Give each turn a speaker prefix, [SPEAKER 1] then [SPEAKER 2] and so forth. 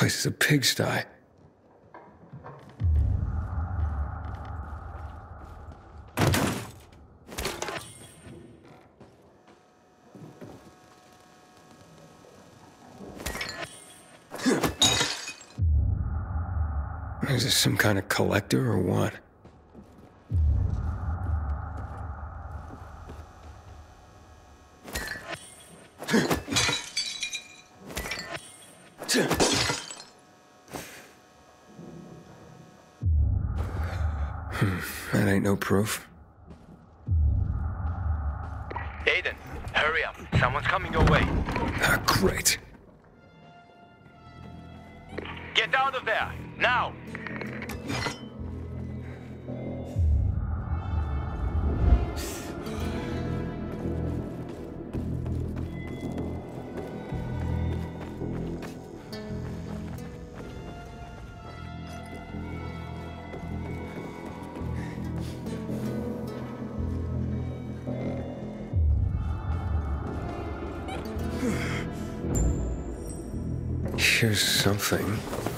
[SPEAKER 1] place is a pigsty. Is this some kind of collector or what? That ain't no proof.
[SPEAKER 2] Aiden, hurry up. Someone's coming your way.
[SPEAKER 1] Ah, great.
[SPEAKER 2] Get out of there, now!
[SPEAKER 1] Here's something.